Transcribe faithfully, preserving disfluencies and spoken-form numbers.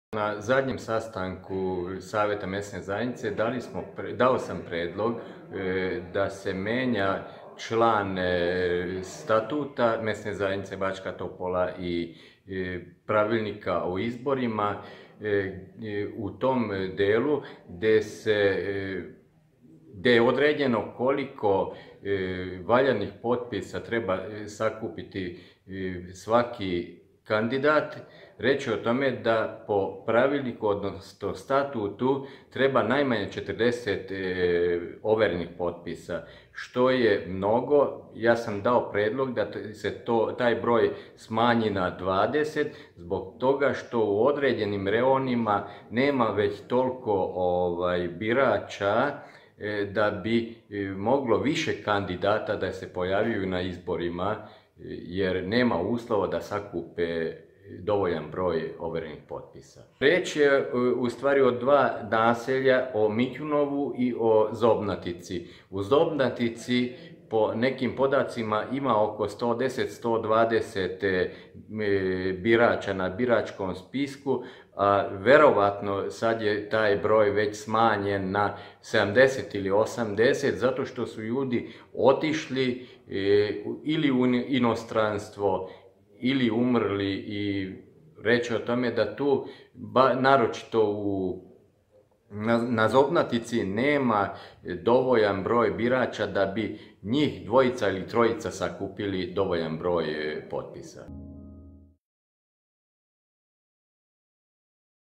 Na zadnjem sastanku Savjeta mesne zajednice dali smo, dao sam predlog e, da se menja član e, statuta mesne zajednice Bačka Topola i e, pravilnika o izborima e, u tom delu gdje se e, gdje je određeno koliko e, valjanih potpisa treba sakupiti e, svaki kandidat. Reći o tome da po pravilniku, odnosno statutu, treba najmanje četrdeset e, overenih potpisa, što je mnogo. Ja sam dao predlog da se to, taj broj smanji na dvadeset, zbog toga što u određenim reonima nema već toliko ovaj, birača e, da bi e, moglo više kandidata da se pojavljuju na izborima, e, jer nema uslova da sakupe dovoljan broj overenih potpisa. Riječ je u stvari o dva naselja, o Mićunovu i o Zobnatici. U Zobnatici po nekim podacima ima oko sto deset do sto dvadeset birača na biračkom spisku, a verovatno sad je taj broj već smanjen na sedamdeset ili osamdeset, zato što su ljudi otišli ili u inostranstvo ili umrli, i reći o tome da tu, ba, naročito u, na, na Zobnatici, nema dovoljan broj birača da bi njih dvojica ili trojica sakupili dovoljan broj potpisa.